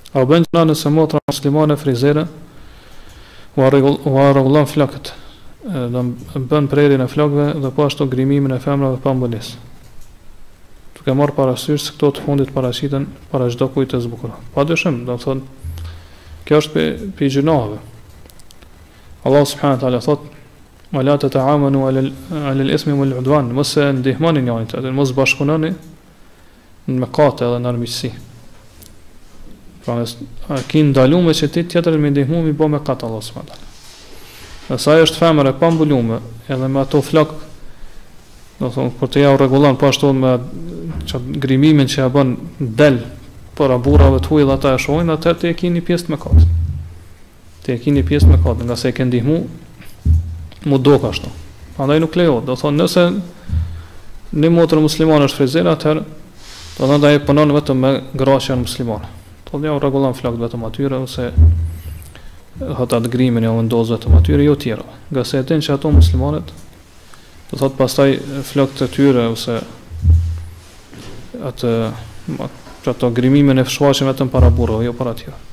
A bën gjuna nëse motra muslimane frizere u rregullon flokët, do bën prerjen e flokëve dhe po ashtu grimimin e femrave pa mbolisë. Duke marrë parasysh se këto të fundit paraqiten para çdo kujt të zbukuron. Padyshim, do të thonë, kjo është pe gjunave. Allah subhanahu wa taala thot: "Wa la tata'amanu 'ala al-ismi wal-'udwan", mos e ndihmoni njërin tjetrin, mos bashkëpunoni në mëkate edhe në armiqësi. Pra, ki ndalume që ti tjetërin me ndihmu mi bo me katë Allah subhanahu wa taala. Nëse ajo është femër e pa mbulume, edhe me ato flok, do thonë, për të ja u rregullon, po ashtu me grimimin që ja bën del para burrave të huaj dhe ata e shohin, atëherë ti e keni pjesë me katë. Ti e keni pjesë me katë, nga se e ke ndihmu mu do kështu. Prandaj nuk lejohet. Do thonë, nëse një motër muslimane është frizere, atëherë do thonë ai punon vetëm me grashja muslimane. Po ja u rregullon flokët vetëm atyre ose atë grimin e vendos vetëm atyre, jo tjera. Nga se e din që ato muslimanet do thotë pastaj flokët e tyre ose ato grimimin e fshfaqen vetëm para burrave, jo para tjera.